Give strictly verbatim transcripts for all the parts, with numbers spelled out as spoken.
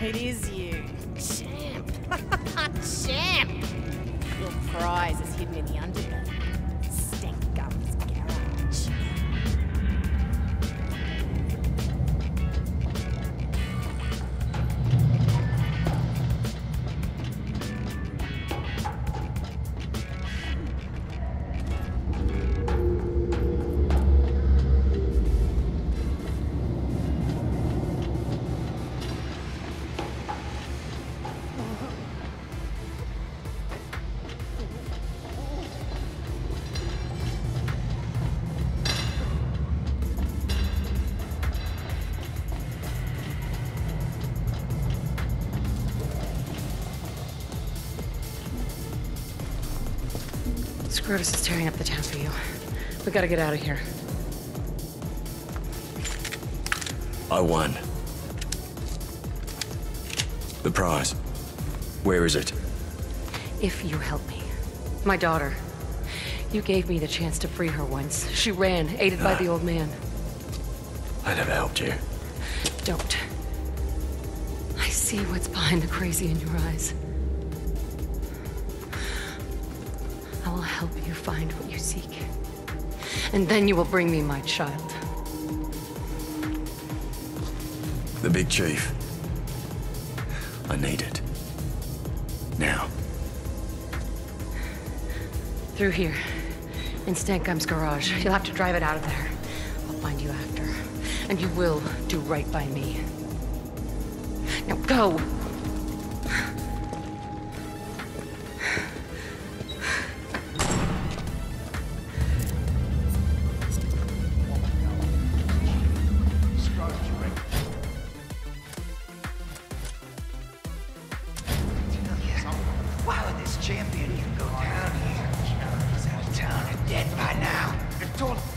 It is you. Champ. Champ. Your prize is hidden in the underbelly. Stenkgum's garage. Scrotus is tearing up the town for you. We gotta get out of here. I won. The prize. Where is it? If you help me. My daughter. You gave me the chance to free her once. She ran, aided by the old man. I never helped you. Don't. I see what's behind the crazy in your eyes. I will help you find what you seek. And then you will bring me my child. The big chief. I need it. Now. Through here. In Stenkgum's garage. You'll have to drive it out of there. I'll find you after. And you will do right by me. Now go! Why would this champion even go down here? He's out of town and dead by now. I told him.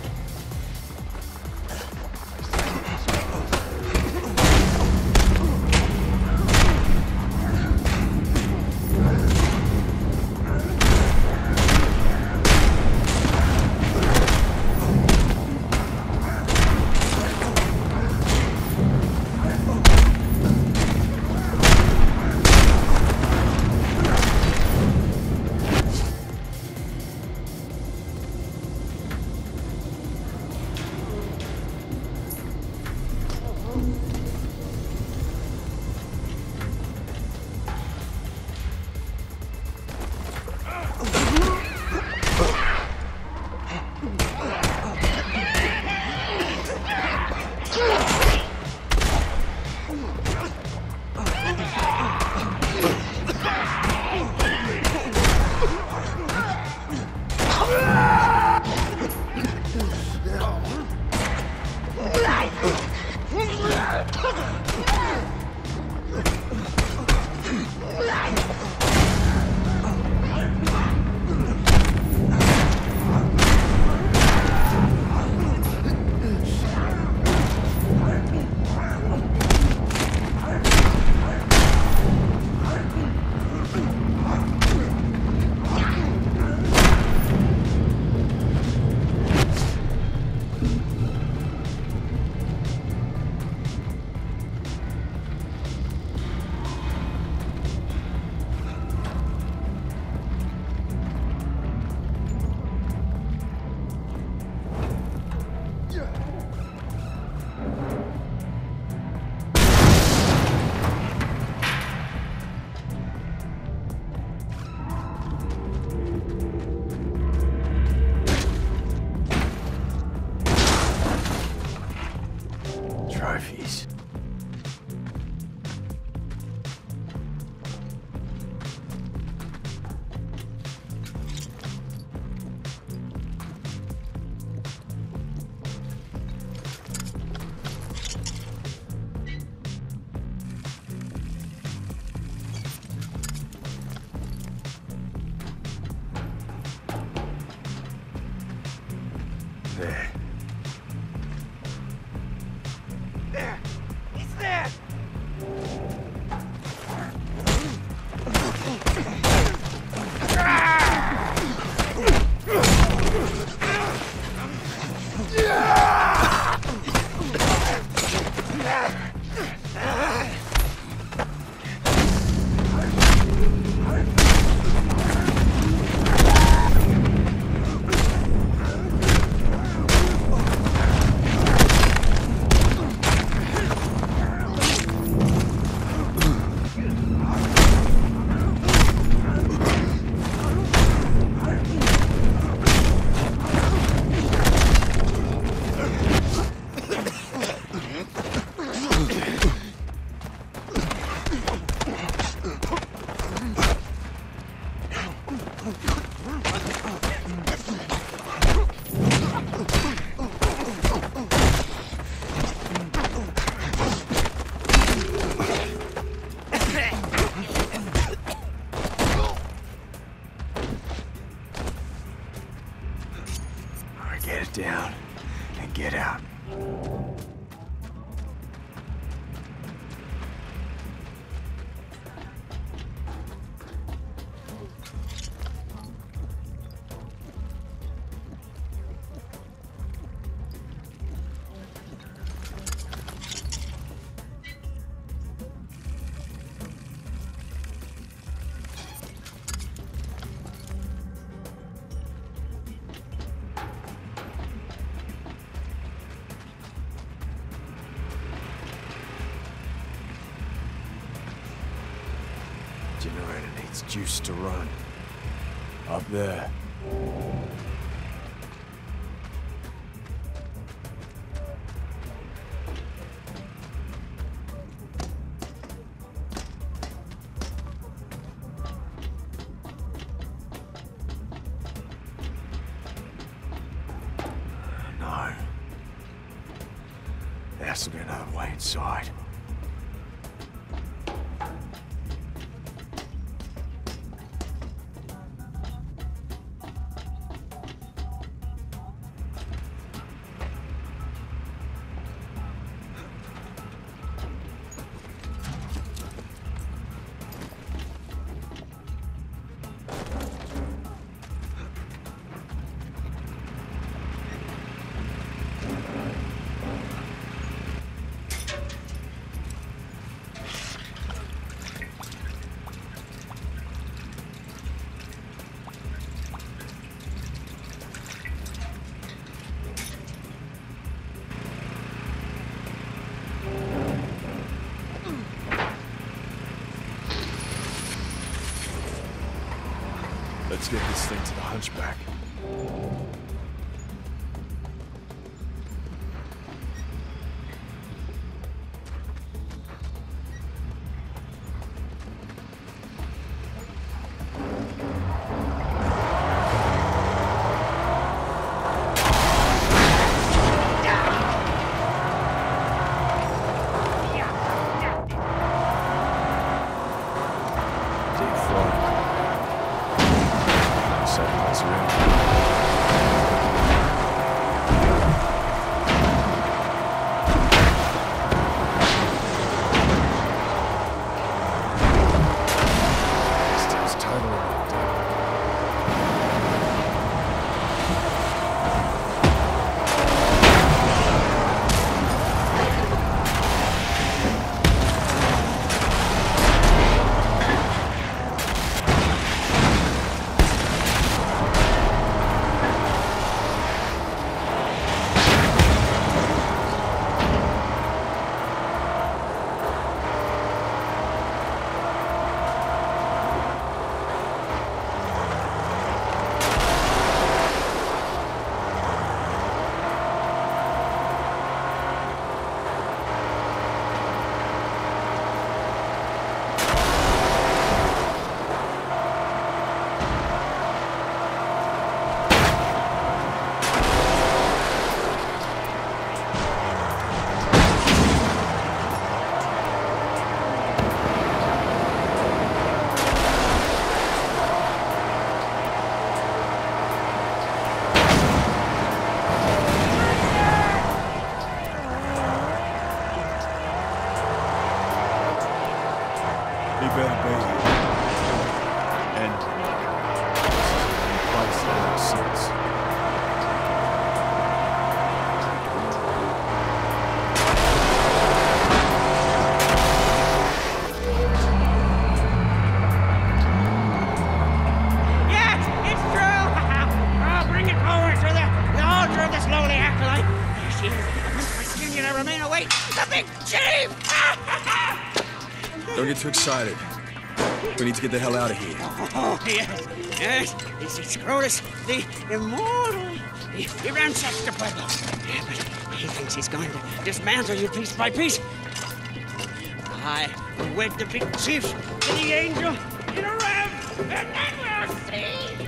Trophies. There. There! He's there! Get it down and get out. Generator needs juice to run. Up there. No. There has to be another way inside. Let's get this thing to the Hunchback. Don't get too excited. We need to get the hell out of here. Oh, yes, yes. It's the Scrotus, the immortal. He, he ransacks the pueblo. Yeah, but he thinks he's going to dismantle you piece by piece. I will wed the big chief to the angel in a ram, and then we'll see.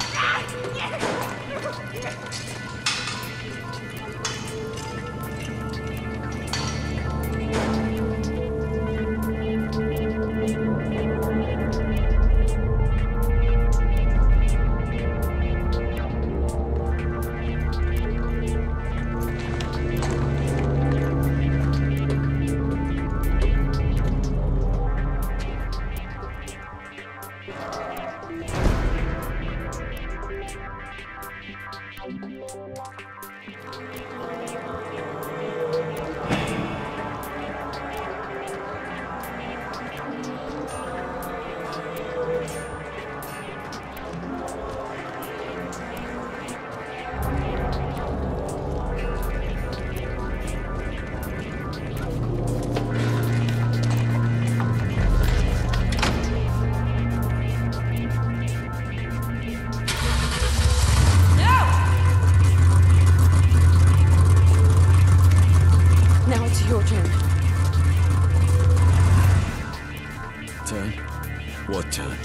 Turn? What turn?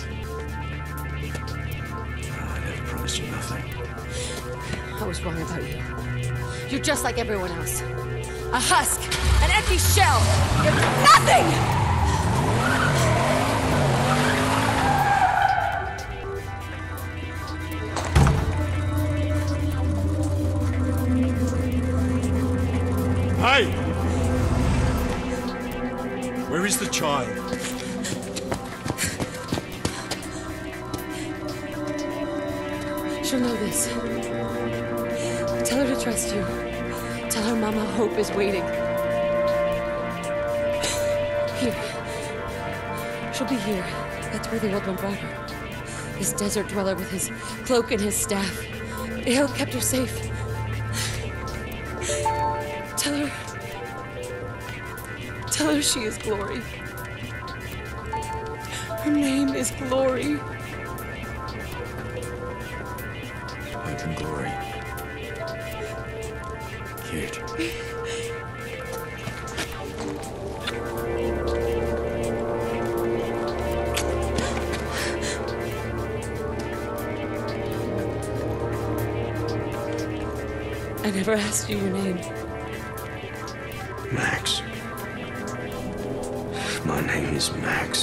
Oh, I never promised you nothing. I was wrong about you. You're just like everyone else. A husk, an empty shell. You're nothing! Hey! Where is the child? She'll know this. Tell her to trust you. Tell her Mama Hope is waiting. Here. She'll be here. That's where the old one brought her. This desert dweller with his cloak and his staff. Hale kept her safe. Tell her... Tell her she is Glory. Her name is Glory. Hope and Glory. Cute. I never asked you your name. Max. My name is Max.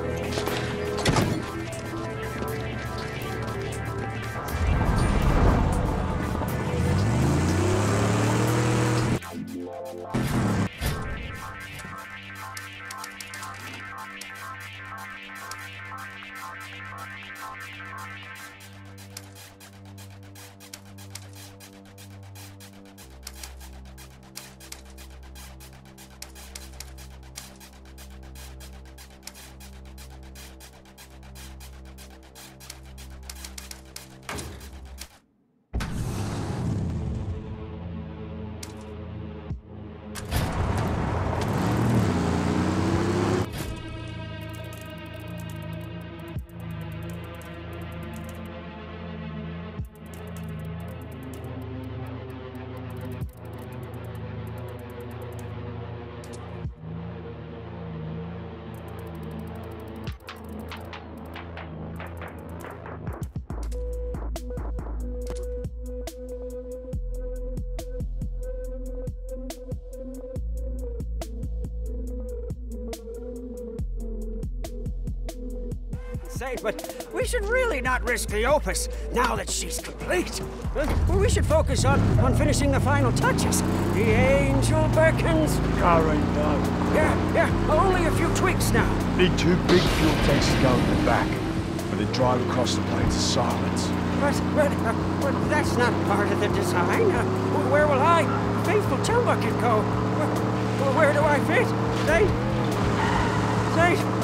But we should really not risk the Opus now that she's complete. Uh, we should focus on, on finishing the final touches. The Angel beckons. Car ain't done. Yeah, yeah, only a few tweaks now. Need two big fuel tanks to go in the back. When they drive across the plains of silence. But, but, uh, but that's not part of the design. Uh, where will I, faithful Chumbucket, go? Where, where do I fit? They... They...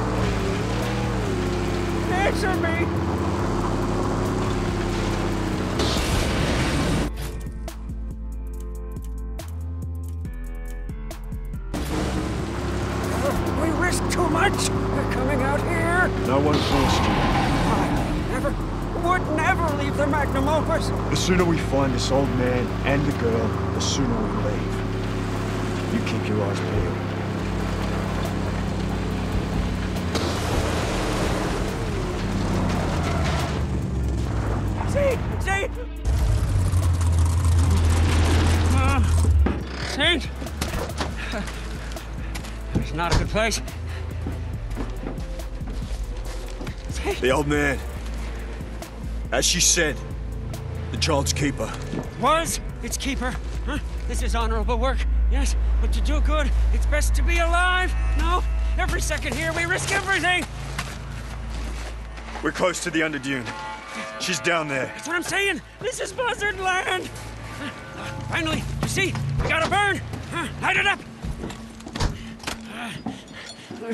Answer me! We risk too much coming out here. No one forced you. I never, would never leave the Magnum Opus. The sooner we find this old man and the girl, the sooner we leave. You keep your eyes peeled. See, see, Saint! It's not a good place. The old man. As she said, the child's keeper. Was its keeper? Huh? This is honorable work, yes, but to do good, it's best to be alive. No, every second here we risk everything. We're close to the Underdune. She's down there. That's what I'm saying. This is buzzard land. Uh, finally, you see, we gotta burn. Uh, light it up. Uh, uh,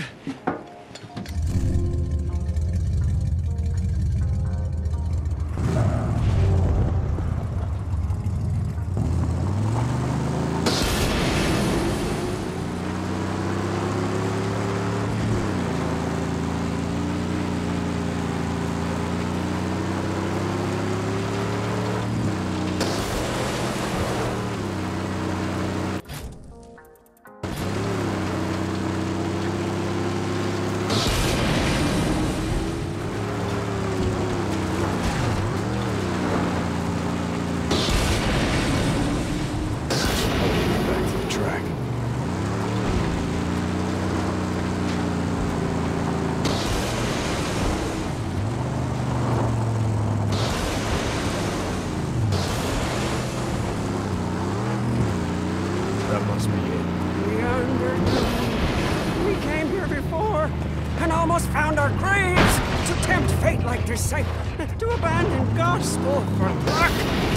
found our graves to tempt fate like this sight, to abandon gospel for luck.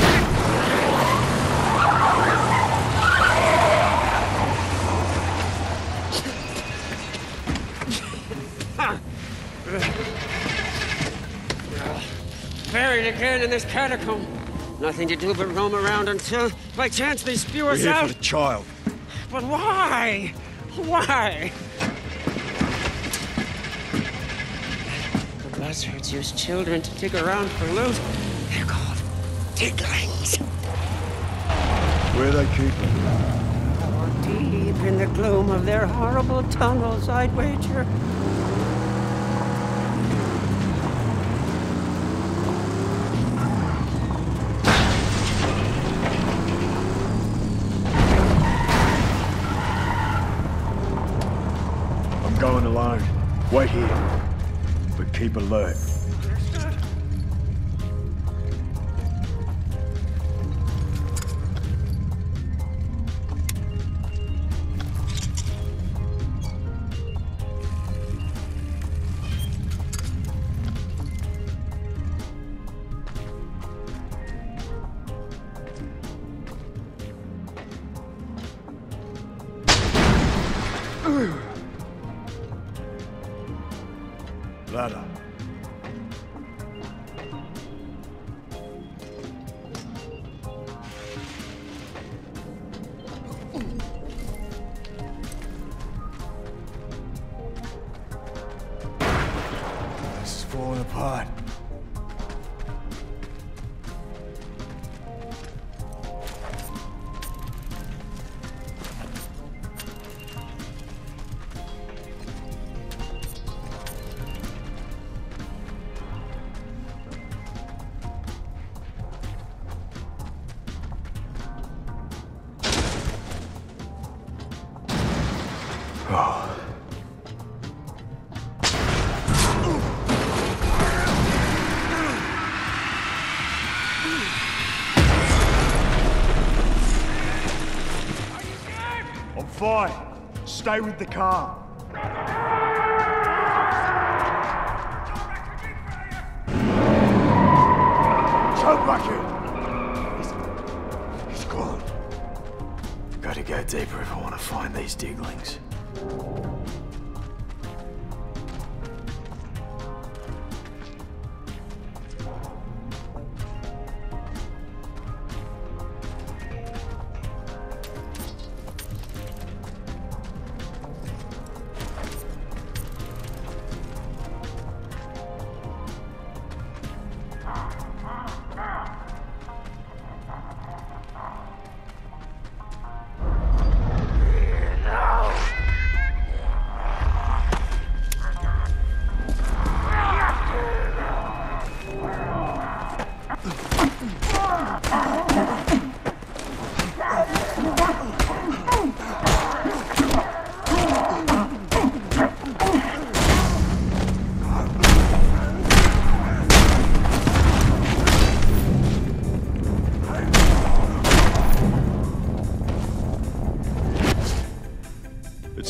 Buried again in this catacomb. Nothing to do but roam around until, by chance, they spew us We're here out. for the child. But why? Why? The buzzards use children to dig around for loot. They're called diglings. Where they keep them? Or deep in the gloom of their horrible tunnels, I'd wager. Going alone. Wait here. But keep alert. Ladder. This is falling apart. Oh. I'm fine. Stay with the car. Jump back in. He's, he's gone. Gotta go deeper if I want to find these diglings.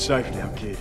safe now, kid.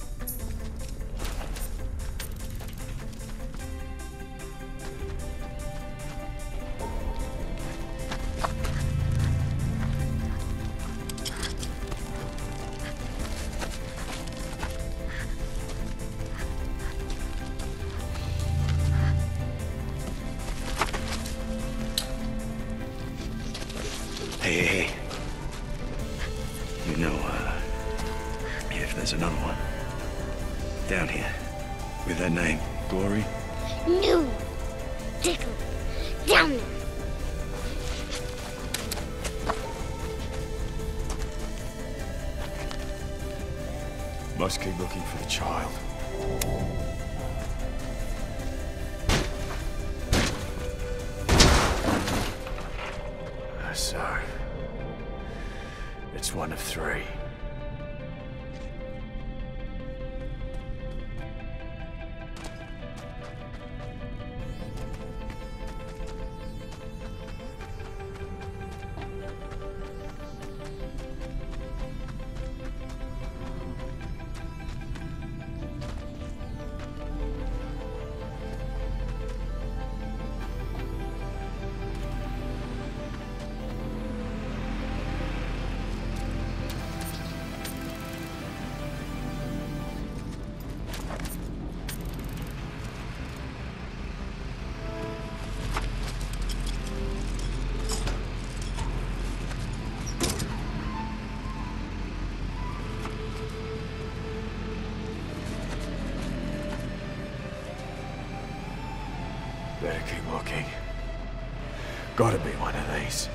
Hey, hey, hey. You know, uh, if there's another one down here with that name, Glory? No! Tickle! Down there! Must keep looking for the child. So, it's one of three. Better keep looking. Gotta be one of these.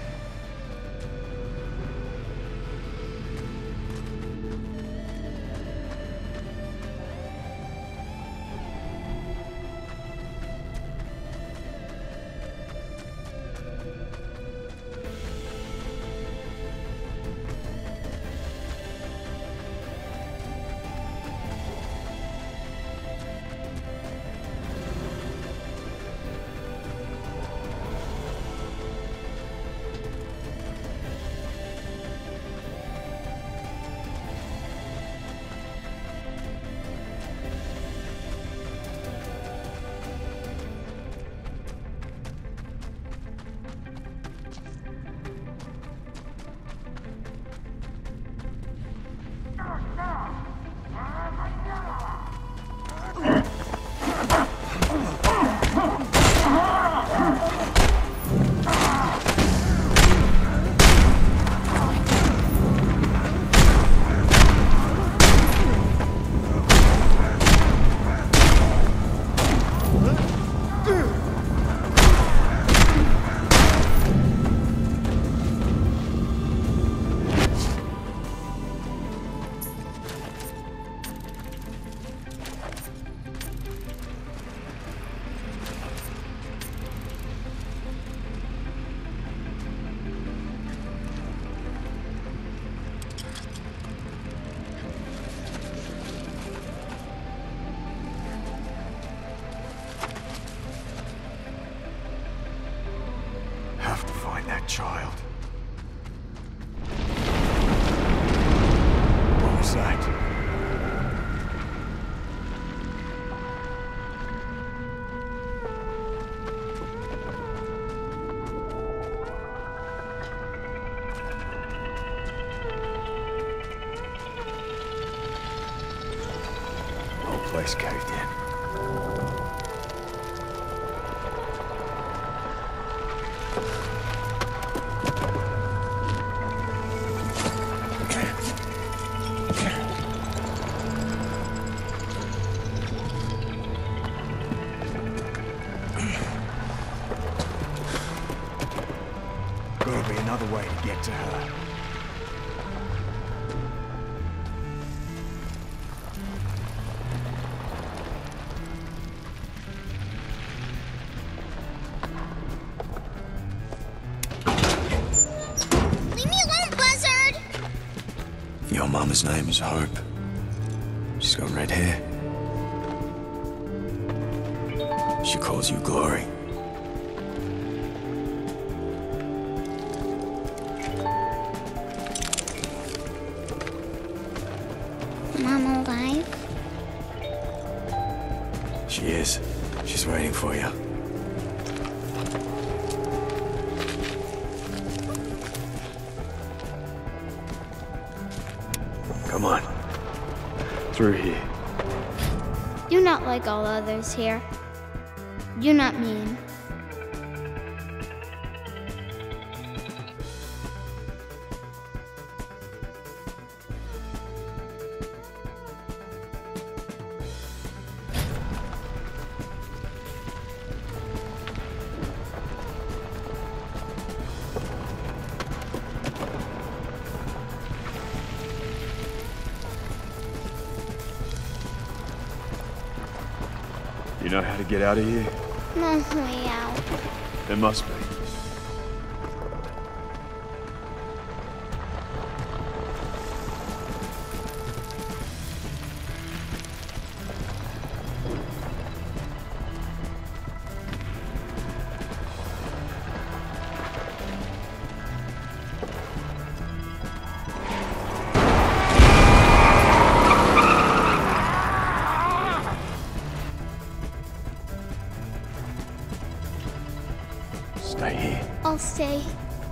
Have to find that child. What was that? Whole place caved in. Gotta be another way to get to her. Leave me alone, Buzzard! Your mama's name is Hope. She's got red hair. She calls you Glory. Mom is. She's waiting for you. Come on. Through here. You're not like all others here. You're not mean. You know how to get out of here? No way out. There must be. Stay here. I'll stay.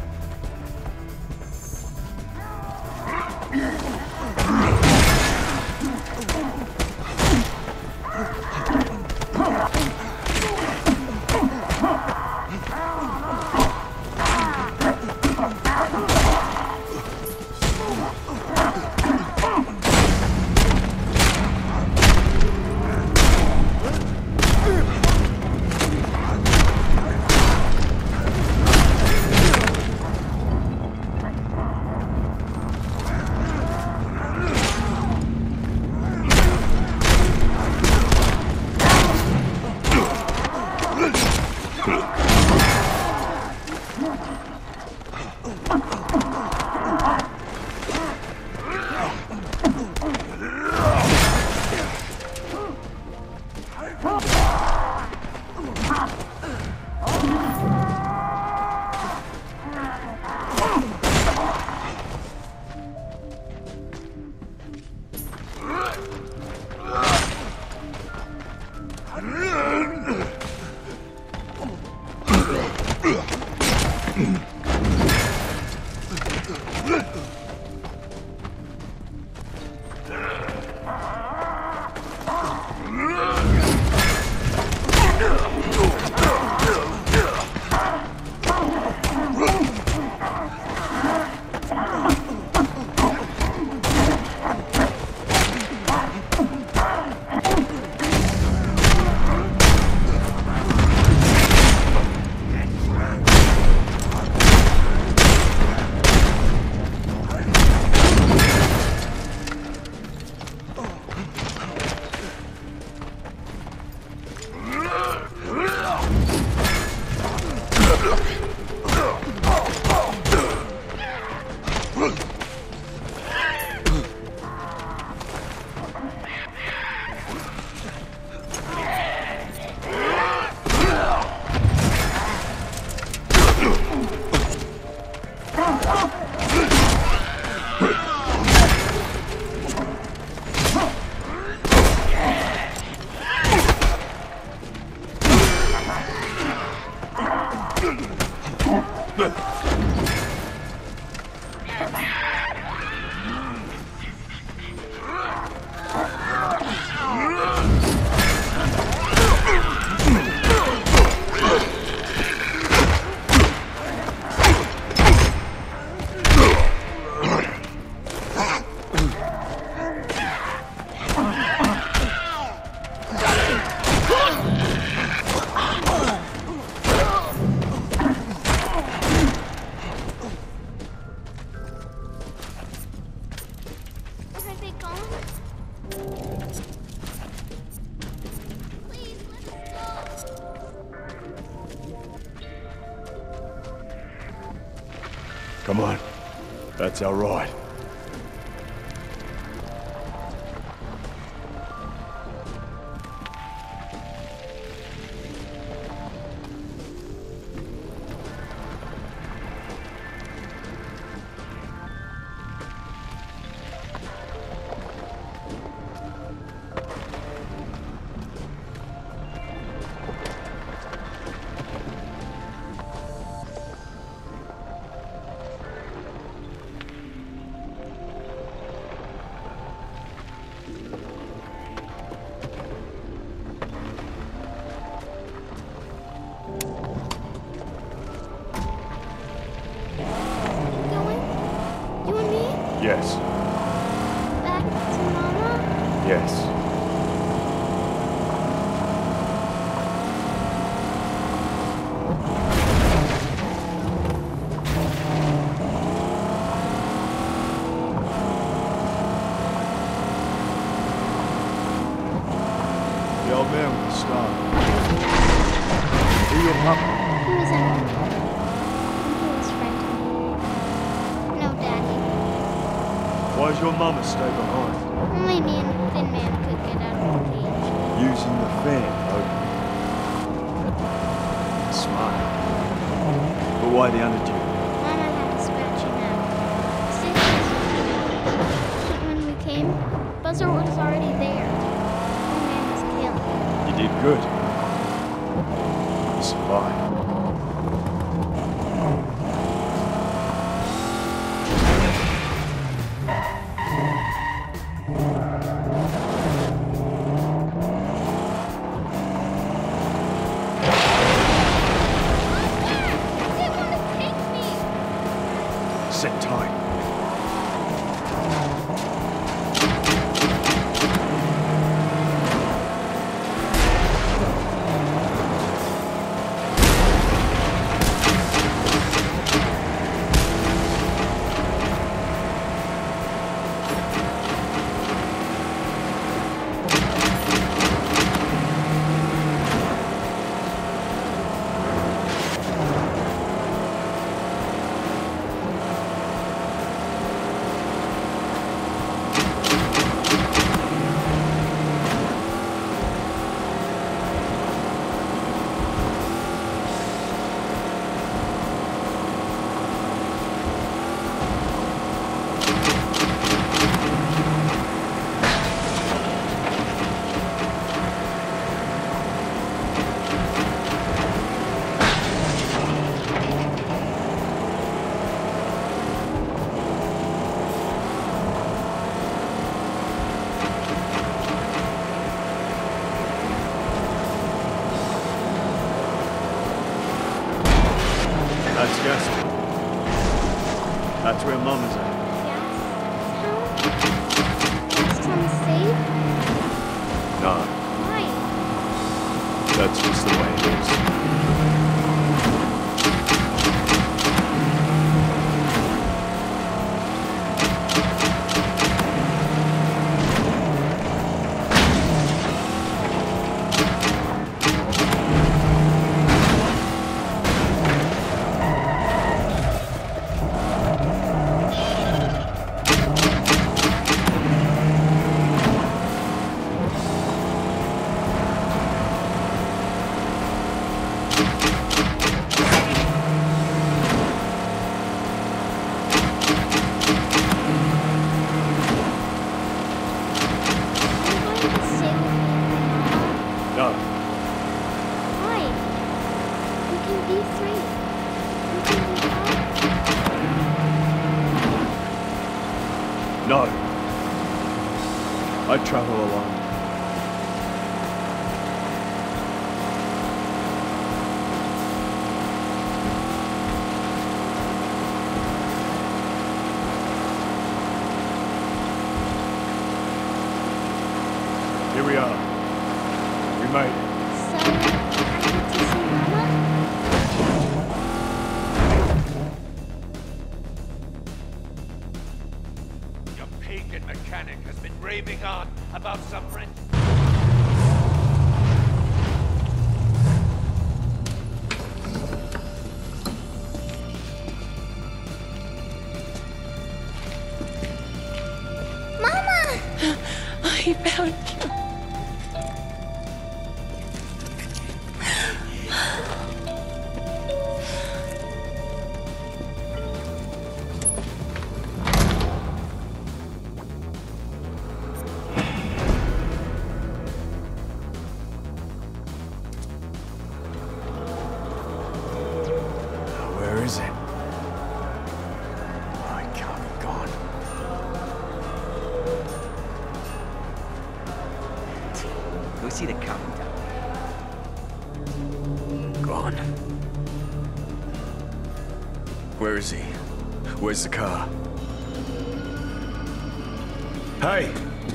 Come on. That's our ride. Yes. Back to Mama? Yes. The old man with the scar. Who your papa? He was an He was frightened. No, Daddy. Why does your mama stay behind? Only me and the Thin Man could get out of the cage. Using the fan, okay. Smart. But why the underduty? Mama had to scratch him out. Since but when we came, Buzzer was already there. The man was killed. You did good. You survived. They want to take me! Sit tight. That's Gaston. That's where Mama's at. Yes? Town? Last time safe? No, Why? that's just the way it is. No, Why? We can be three. We can be five. no. I'd travel alone. Here we are. We made it. So, I get to see Mama? Your pagan mechanic has been raving on about some friend. Mama! I found you. Where is it? Oh, it can't be gone. Go see the captain. Gone. Where is he? Where's the car? Hey!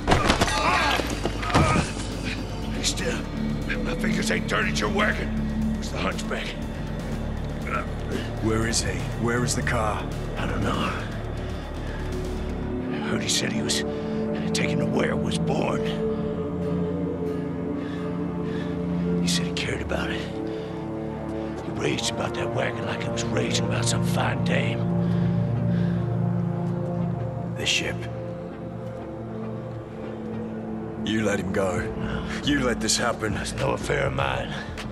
Still, my fingers ain't dirty, you're working. Where's the hunchback? Where is he? Where is the car? I don't know. I heard he said he was taken to where it was born. He said he cared about it. He raged about that wagon like he was raging about some fine dame. The ship. You let him go. You let this happen. That's no affair of mine.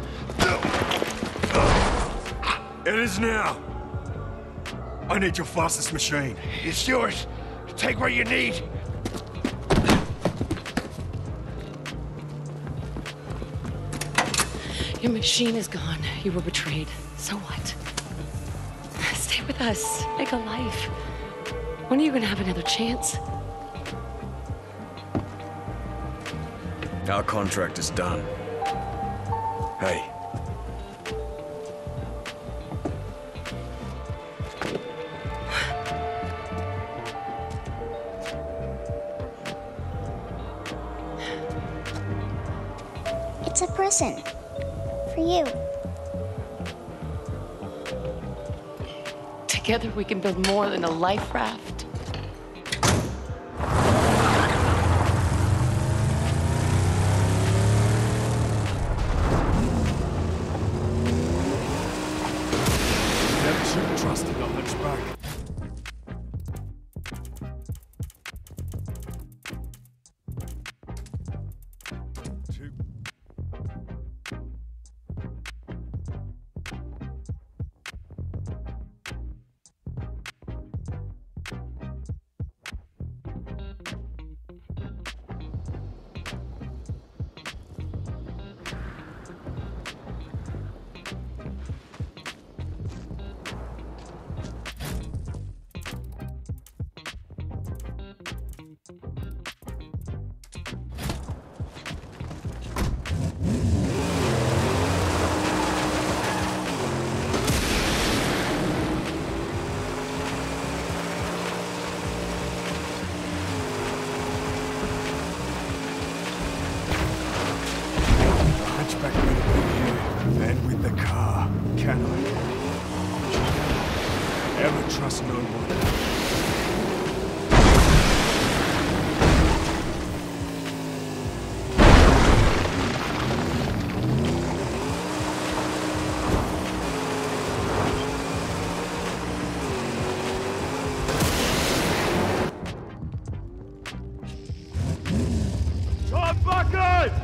It is now. I need your fastest machine. It's yours. Take what you need. Your machine is gone. You were betrayed. So what? Stay with us. Make a life. When are you gonna have another chance? Our contract is done. Hey. It's a prison. For you. Together we can build more than a life raft. Never should have trusted the hunchback. Two. Back with you, and with the car, can I? Ever trust no one? John Bucket!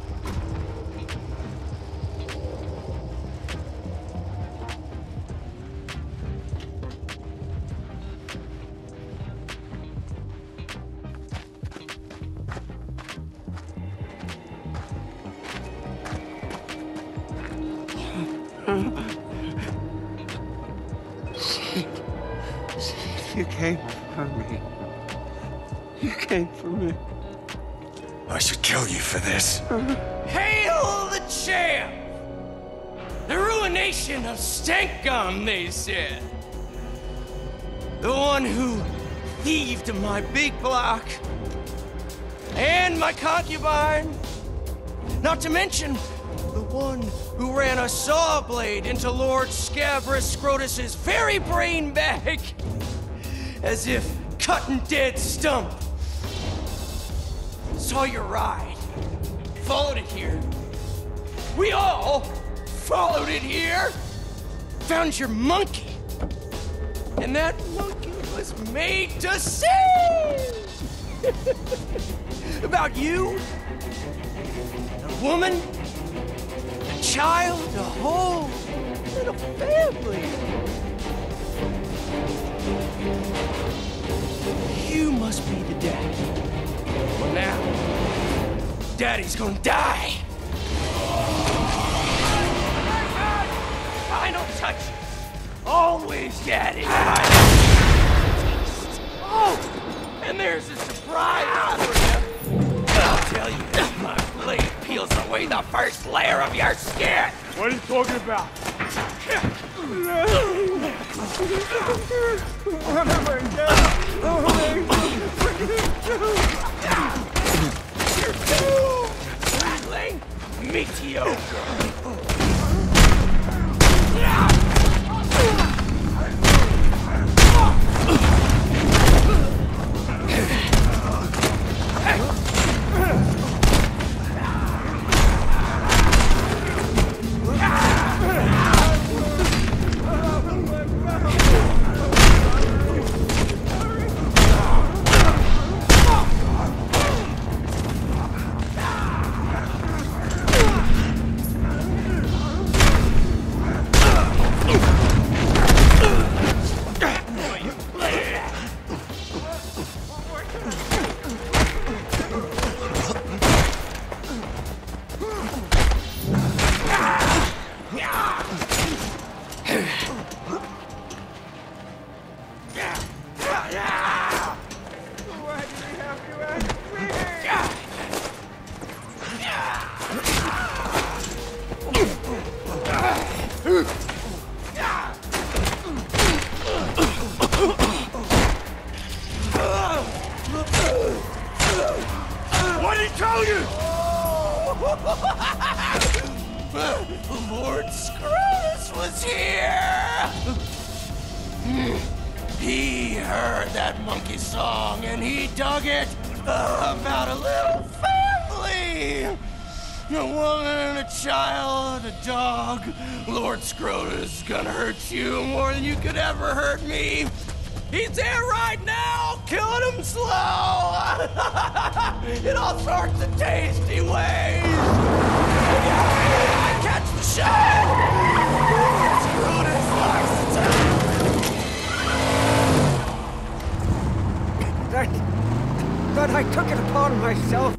You came for me. You came for me. I should kill you for this. Hail the champ! The ruination of Stankum, they said. The one who thieved my big block and my concubine. Not to mention the one who ran a saw blade into Lord Scabrous Scrotus's very brain bag, as if cutting dead stump. Saw your ride, followed it here. We all followed it here. Found your monkey, and that monkey was made to sing about you, a woman, a child, a whole little family. You must be the daddy. Well, now, Daddy's gonna die. Final touches. Always Daddy. Oh, and there's a surprise for you. I'll tell you, as my blade peels away the first layer of your skin. What are you talking about? Oh, my God. Oh, my God. you do? You're too rattling mediocre. What did he tell you? Lord Scrotus was here! He heard that monkey song and he dug it uh, about a little family! A woman, a child, a dog. Lord Scrotus is gonna hurt you more than you could ever hurt me. He's there right now, killing him slow! In all sorts of tasty ways! Yeah, catch the show! Lord Scrotus likes to That... that I took it upon myself.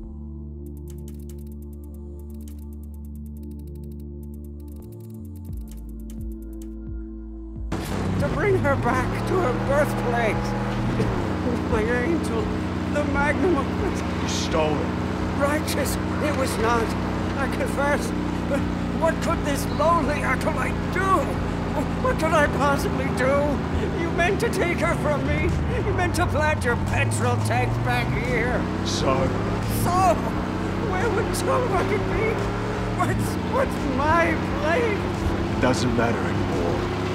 To bring her back to her birthplace. My angel, the magnum of... You stole it. Righteous, it was not. I confess. But what could this lonely acolyte do? What could I possibly do? You meant to take her from me. You meant to plant your petrol tanks back here. So? So? Where would somebody be? What's, what's my place? It doesn't matter anymore.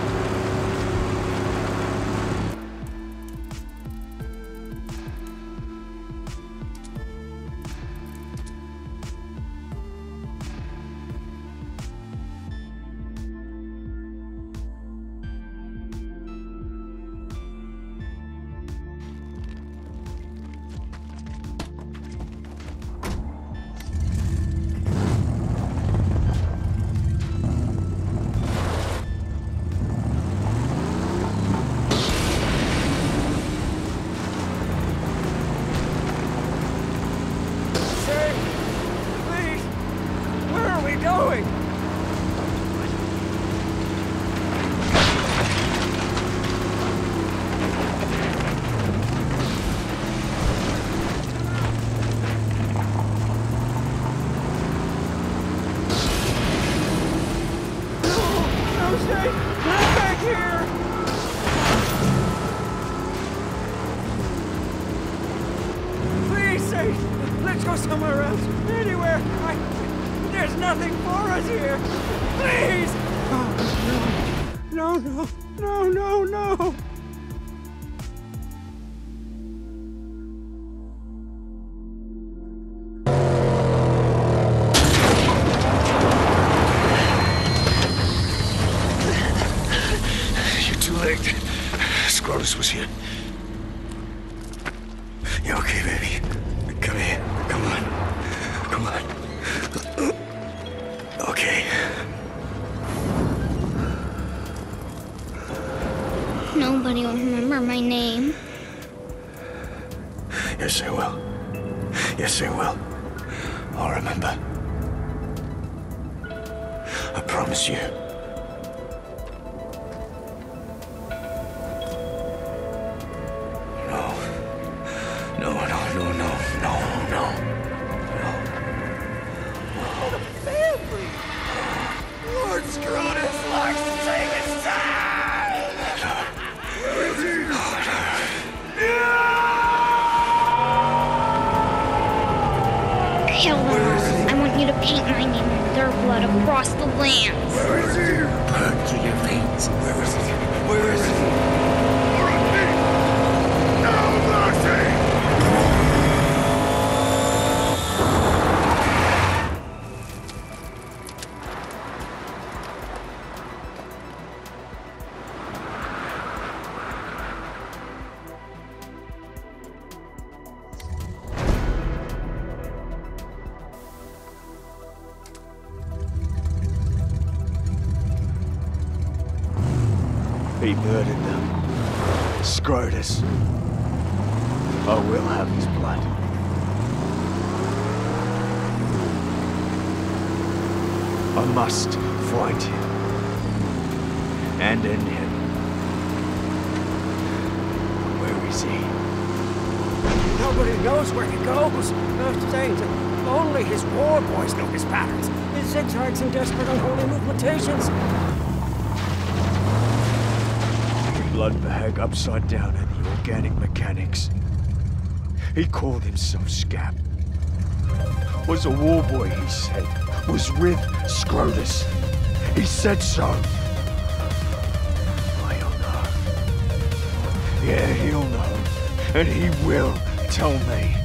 Let's go somewhere else. Anywhere. I, there's nothing for us here. Please. Oh, no. No, no, no, no, no. You're too late. Scrotus was here. You okay, baby? Come here. Come on. Come on. Okay. Nobody will remember my name. Yes, they will. Yes, they will. I'll remember. I promise you. No. No, no, no, no, no, no. The family! Lord Scrotus likes to take his time! Where is he? Yeah! Kill them. I want you to paint my name in their blood across the lands. Where is he? Burn through your veins. Where is he? Where is he? No mercy! He murdered them. Scrotus. I will have his blood. I must find him. And end him. Where is he? Nobody knows where he goes. After saying that only his war boys know his patterns, his zigzags and desperate unholy movementations. Blood bag upside down in the organic mechanics. He called himself Scap. Was a war boy, he said. Was with Scrotus. He said so. I'll know. Yeah, he'll know. And he will tell me.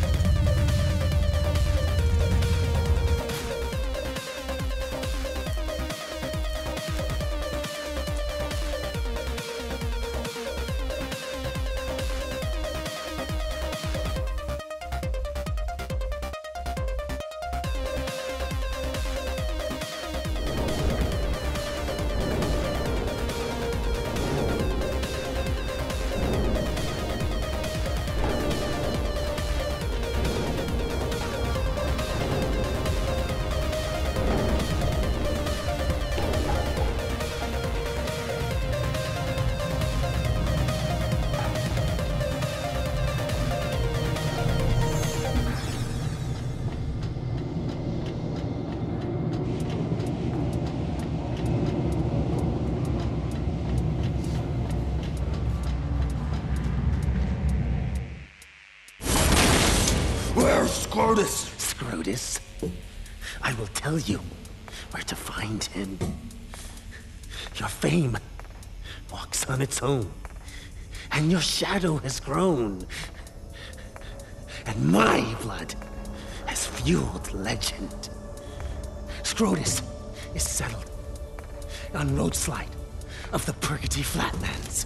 Where's Scrotus? Scrotus? I will tell you where to find him. Your fame walks on its own, and your shadow has grown. And my blood has fueled legend. Scrotus is settled on Roadslide of the Purgatory Flatlands.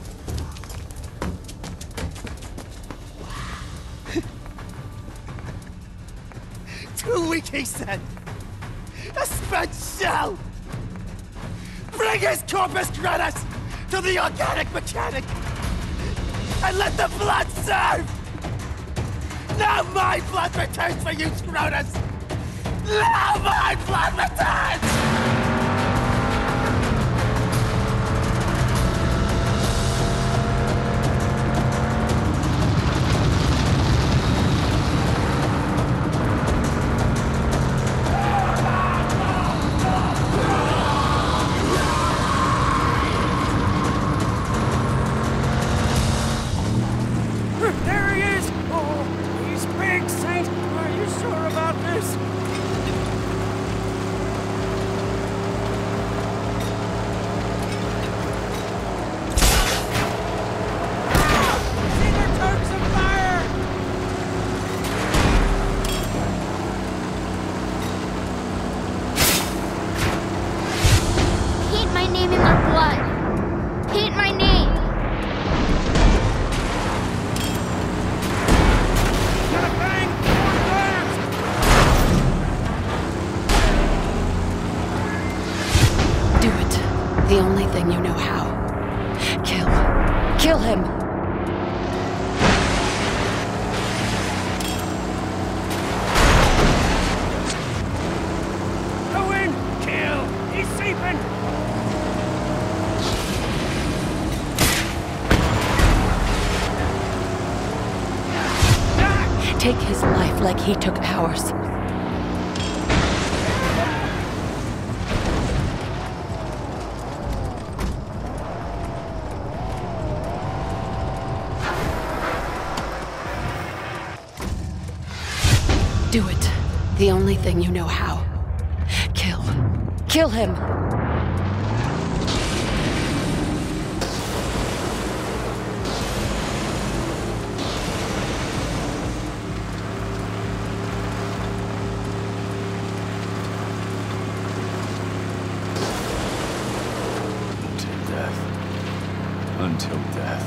Too weak, he said. A spent shell! Bring his corpus gratis to the organic mechanic! And let the blood serve! Now my blood returns for you, Scrotus! Now my blood returns! There he is! Oh, he's big, Saint! Are you sure about this? See their tongues of fire! Paint my name in their blood. Paint my name. The only thing you know how. Kill. Kill him! Go in! Kill! He's sleeping! Take his life like he took ours. Do it. The only thing you know how. Kill. Kill him! Until death.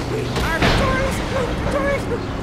We are victorious! Victorious!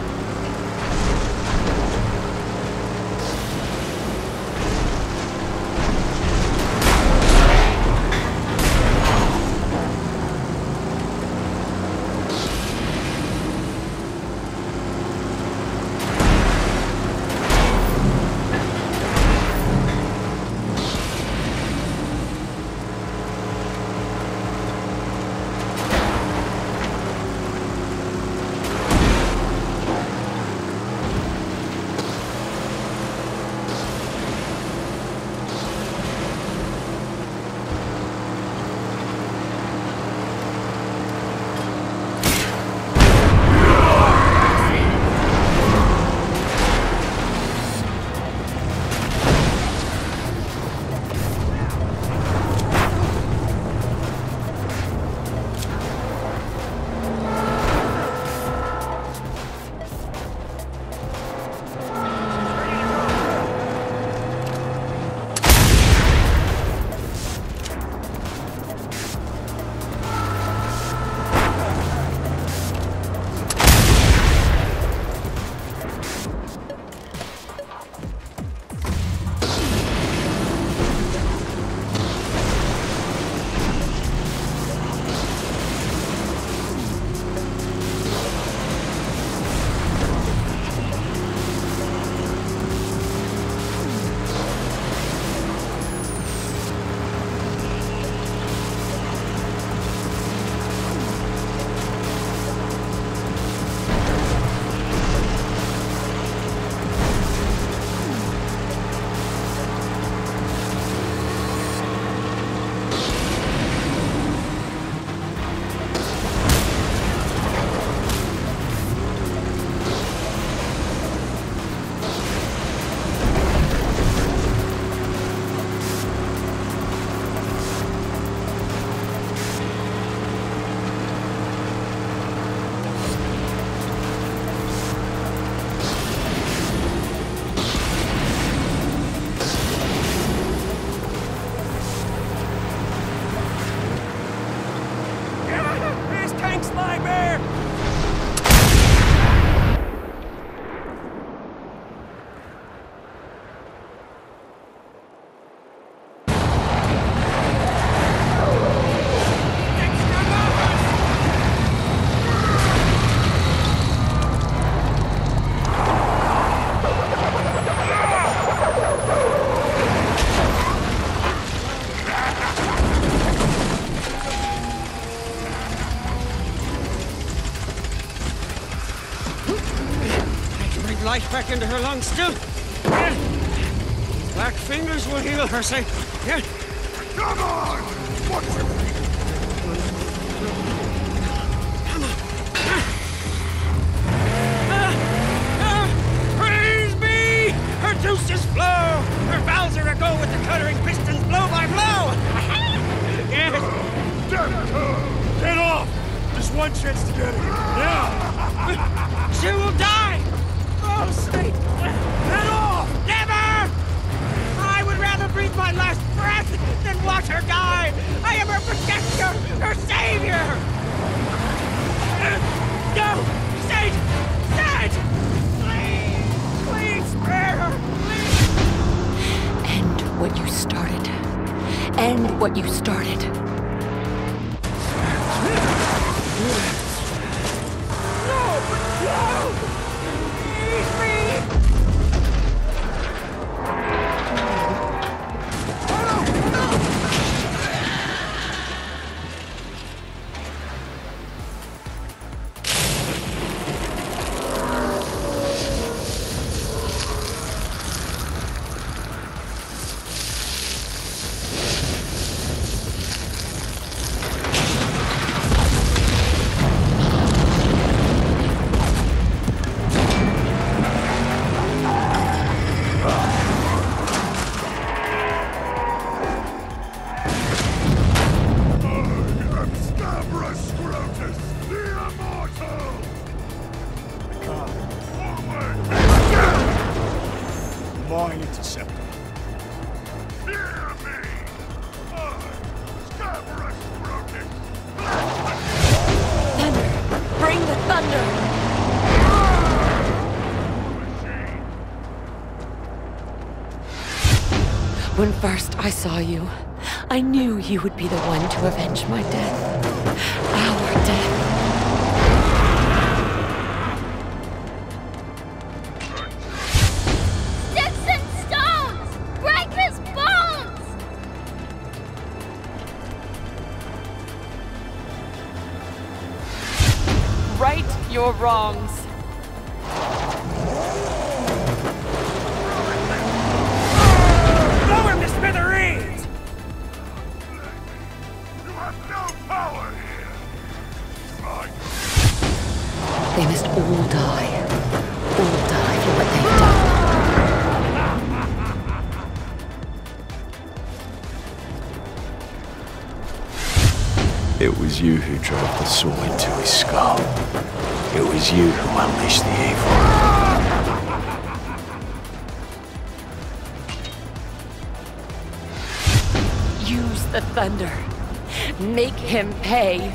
Life back into her lungs still. Black fingers will heal her, say. Yeah. Come on! What's it? Come on. Ah, ah, praise be! Her juices flow. Her valves are aglow with the cuttering pistons, blow by blow. Yes. Get off! There's one chance to get her. Now! She will die! Oh, Snake! Get off! Never! I would rather breathe my last breath than watch her die! I am her protector! Her savior! No! Sage! Sage! Please! Please spare her! Please! End what you started. End what you started. No! No! thunder! When first I saw you, I knew you would be the one to avenge my death. Our death. Sticks and stones! Break his bones! Right your wrongs. Blow him to smithereens! They must all die. All die for what they've done. It was you who drove the saw into his skull. It was you who unleashed the evil. Use the thunder. Make him pay.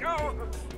go!